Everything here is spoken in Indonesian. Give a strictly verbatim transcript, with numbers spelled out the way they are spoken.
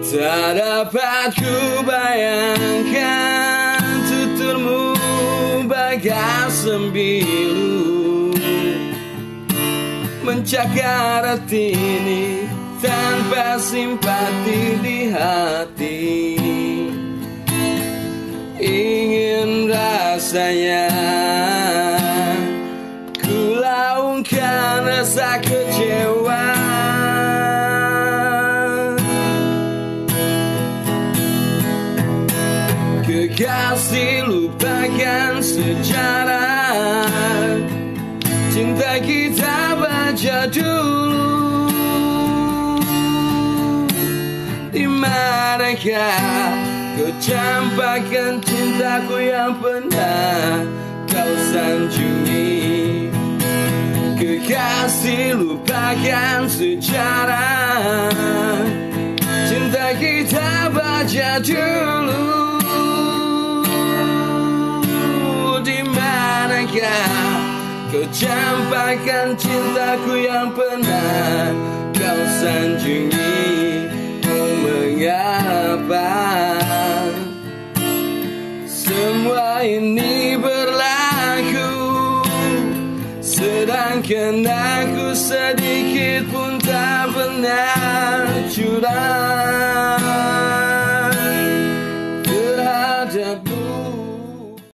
Tak dapat ku bayangkan tuturmu bagai sembilu mencakar hati ini tanpa simpati di hati. Ingin rasanya ku laungkan rasa kecewa. Kekasih, lupakan sejarah cinta kita baca dulu. Di manakah kau campakkan cintaku yang pernah kau sanjungi? Kekasih, lupakan sejarah cinta kita baca dulu. Di manakah kau campakkan cintaku yang pernah kau sanjungi? Oh, mengapa semua ini berlaku, sedangkan aku sedikit pun tak pernah curang.